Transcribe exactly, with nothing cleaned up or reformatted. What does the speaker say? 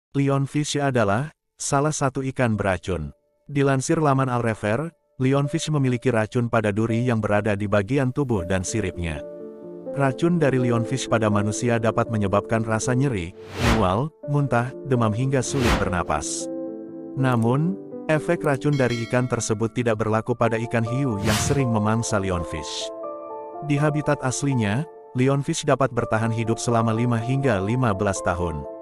Lionfish adalah salah satu ikan beracun. Dilansir laman Al-Rever, lionfish memiliki racun pada duri yang berada di bagian tubuh dan siripnya. Racun dari lionfish pada manusia dapat menyebabkan rasa nyeri, mual, muntah, demam hingga sulit bernapas. Namun, efek racun dari ikan tersebut tidak berlaku pada ikan hiu yang sering memangsa lionfish. Di habitat aslinya, lionfish dapat bertahan hidup selama lima hingga lima belas tahun.